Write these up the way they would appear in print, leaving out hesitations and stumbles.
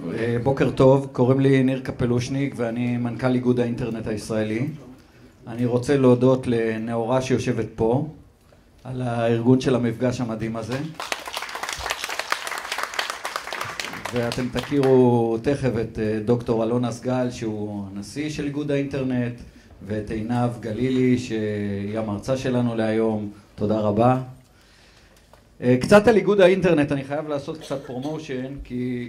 בוקר טוב, קוראים לי ניר קפלושניק ואני מנכ"ל איגוד האינטרנט הישראלי. אני רוצה להודות לנאורה שיושבת פה על הארגון של המפגש המדהים הזה. ואתם תכירו תכף את דוקטור אלון אסגל שהוא הנשיא של איגוד האינטרנט, ואת עינב גלילי שהיא המרצה שלנו להיום. תודה רבה. קצת על איגוד האינטרנט, אני חייב לעשות קצת פרומושן כי...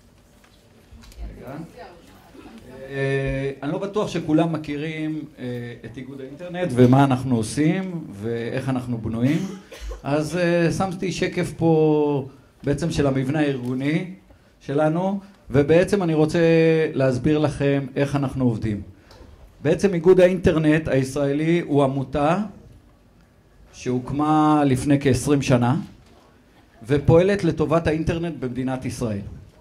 אני לא בטוח שכולם מכירים את איגוד האינטרנט ומה אנחנו עושים ואיך אנחנו בנויים, אז שמתי שקף פה בעצם של המבנה הארגוני שלנו, ובעצם אני רוצה להסביר לכם איך אנחנו עובדים. בעצם איגוד האינטרנט הישראלי הוא עמותה שהוקמה לפני כ-20 שנה ופועלת לטובת האינטרנט במדינת ישראל.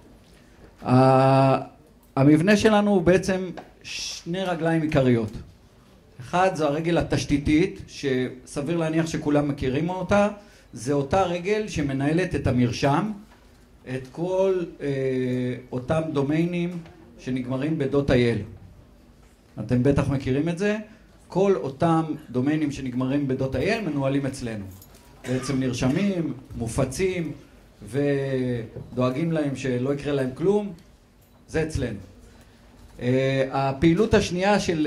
המבנה שלנו הוא בעצם שני רגליים עיקריות. אחד זה הרגל התשתיתית, שסביר להניח שכולם מכירים אותה, זה אותה רגל שמנהלת את המרשם, את כל אותם דומיינים שנגמרים ב.il. אתם בטח מכירים את זה. כל אותם דומיינים שנגמרים ב.il מנוהלים אצלנו. בעצם נרשמים, מופצים ודואגים להם שלא יקרה להם כלום, זה אצלנו. הפעילות השנייה של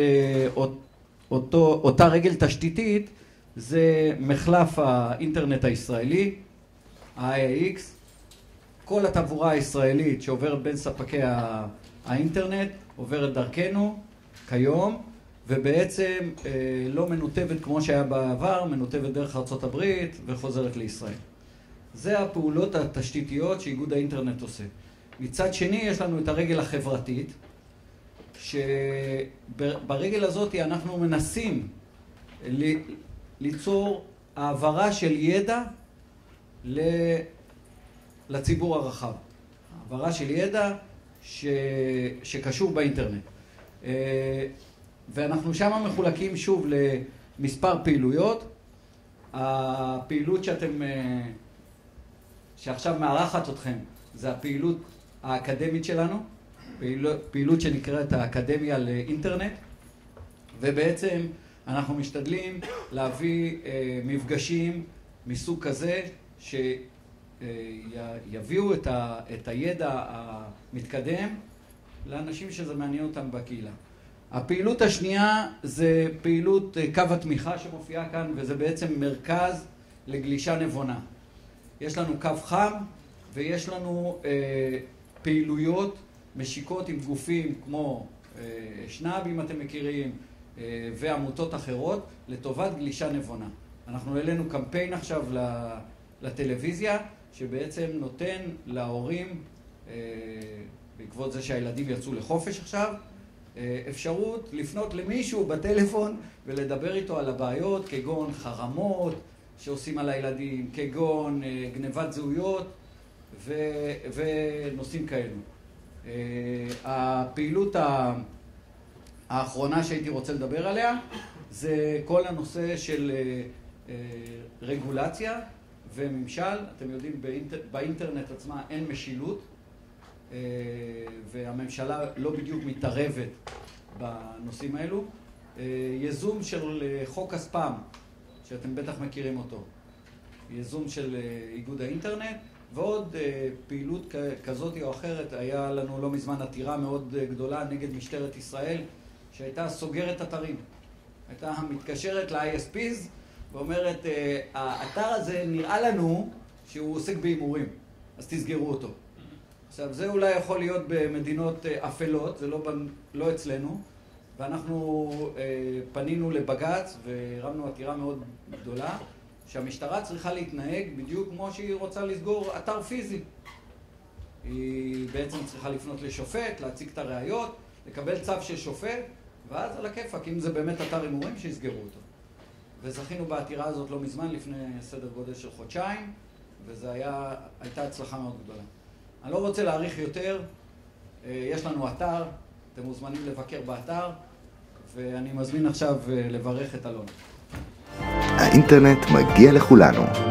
אותה רגל תשתיתית זה מחלף האינטרנט הישראלי, ה-IAX. כל התעבורה הישראלית שעוברת בין ספקי האינטרנט עוברת דרכנו כיום, ובעצם לא מנותבת כמו שהיה בעבר, מנותבת דרך ארצות הברית וחוזרת לישראל. זה הפעולות התשתיתיות שאיגוד האינטרנט עושה. מצד שני יש לנו את הרגל החברתית, שברגל הזאת אנחנו מנסים ליצור העברה של ידע לציבור הרחב. העברה של ידע שקשור באינטרנט. ואנחנו שם מחולקים שוב למספר פעילויות. הפעילות שעכשיו מארחת אתכם זה הפעילות האקדמית שלנו, פעילות שנקראת האקדמיה לאינטרנט, ובעצם אנחנו משתדלים להביא מפגשים מסוג כזה שיביאו את הידע המתקדם לאנשים שזה מעניין אותם בקהילה. הפעילות השנייה זה פעילות קו התמיכה שמופיעה כאן, וזה בעצם מרכז לגלישה נבונה. יש לנו קו חם ויש לנו פעילויות משיקות עם גופים כמו שנאב, אם אתם מכירים, ועמותות אחרות לטובת גלישה נבונה. אנחנו העלינו קמפיין עכשיו לטלוויזיה שבעצם נותן להורים, בעקבות זה שהילדים יצאו לחופש עכשיו, אפשרות לפנות למישהו בטלפון ולדבר איתו על הבעיות כגון חרמות שעושים על הילדים, כגון גנבת זהויות ונושאים כאלו. הפעילות האחרונה שהייתי רוצה לדבר עליה זה כל הנושא של רגולציה וממשל. אתם יודעים, באינטרנט עצמה אין משילות, והממשלה לא בדיוק מתערבת בנושאים האלו. ייזום של חוק הספאם, שאתם בטח מכירים אותו, ייזום של איגוד האינטרנט, ועוד פעילות כזאת או אחרת. היה לנו לא מזמן עתירה מאוד גדולה נגד משטרת ישראל שהייתה סוגרת אתרים, הייתה מתקשרת ל-ISPs ואומרת, האתר הזה נראה לנו שהוא עוסק בהימורים, אז תסגרו אותו. עכשיו, זה אולי יכול להיות במדינות אפלות, זה לא אצלנו, ואנחנו פנינו לבג"ץ והרמנו עתירה מאוד גדולה, שהמשטרה צריכה להתנהג בדיוק כמו שהיא רוצה לסגור אתר פיזי. היא בעצם צריכה לפנות לשופט, להציג את הראיות, לקבל צו של שופט, ואז על הכיפק, אם זה באמת אתר הימורים, שיסגרו אותו. וזכינו בעתירה הזאת לא מזמן, לפני סדר גודל של חודשיים, וזו הייתה הצלחה מאוד גדולה. אני לא רוצה להאריך יותר, יש לנו אתר, אתם מוזמנים לבקר באתר, ואני מזמין עכשיו לברך את אלון. האינטרנט מגיע לכולנו.